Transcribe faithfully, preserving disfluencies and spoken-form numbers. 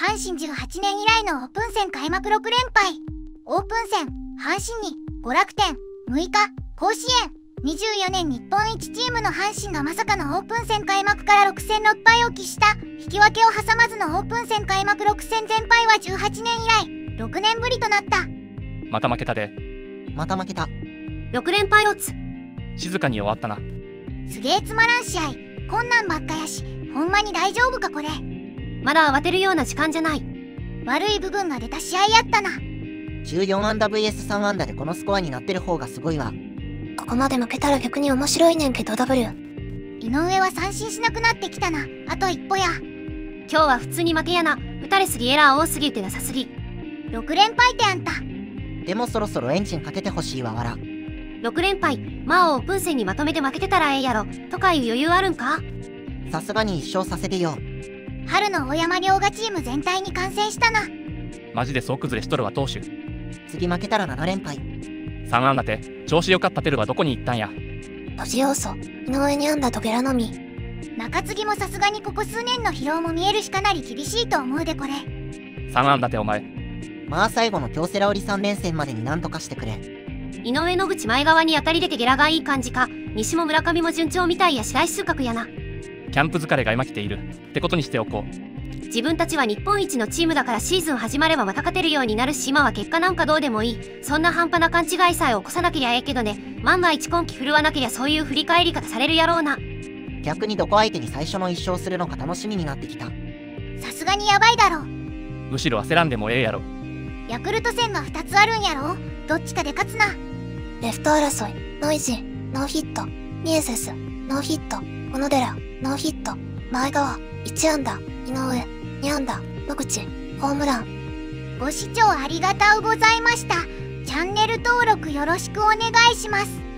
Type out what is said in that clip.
阪神じゅうはちねん以来のオープン戦開幕ろく連敗。オープン戦、阪神に娯楽天、むいか、甲子園。にじゅうよねん日本一チームの阪神がまさかのオープン戦開幕からろく戦ろく敗を喫した。引き分けを挟まずのオープン戦開幕ろく戦全敗はじゅうはちねん以来、ろくねんぶりとなった。 また負けたで。 また負けた。 ろく連敗ロツ。 静かに終わったな。 すげえつまらん試合。こんなんばっかやし、ほんまに大丈夫かこれ。 まだ慌てるような時間じゃない。 悪い部分が出た試合やったな。 じゅうよん安打 ブイエスさん 安打でこのスコアになってる方がすごいわ。 ここまで負けたら逆に面白いねんけど W。 井上は三振しなくなってきたな。あと一歩や。 今日は普通に負けやな。打たれすぎエラー多すぎってなさすぎ。 ろく連敗ってあんた。 でもそろそろエンジンかけてほしいわわら。 ろく連敗、まあオープン戦にまとめて負けてたらええやろとかいう余裕あるんか。 さすがに一勝させてよ。 春の大山遼河チーム全体に感染したな。 マジで総崩れしとるわ投手。 次負けたらなな連敗。 さん安打て調子よかったてるはどこに行ったんや。 ドジ要素、井上に安打とゲラのみ。 中継ぎもさすがにここ数年の疲労も見えるしかなり厳しいと思うでこれ。 さん安打てお前。 まあ最後の京セラ売りさん連戦までになんとかしてくれ。 井上野口前側に当たり出てゲラがいい感じか。西も村上も順調みたいやし来収穫やな。 キャンプ疲れが今来ているってことにしておこう。 自分たちは日本一のチームだからシーズン始まればまた勝てるようになるし今は結果なんかどうでもいい。そんな半端な勘違いさえ起こさなけりゃええけどね。万が一今季振るわなけりゃそういう振り返り方されるやろうな。 逆にどこ相手に最初の一勝するのか楽しみになってきた。 さすがにやばいだろ。 むしろ焦らんでもええやろ。 ヤクルト戦がふたつあるんやろ。どっちかで勝つな。 レフト争い、ノイジー、ノーヒット。ミエセス、ノーヒット。小野寺、ノーヒット。前川、いち安打。井上、に安打。野口、ホームラン。 ご視聴ありがとうございました。チャンネル登録よろしくお願いします。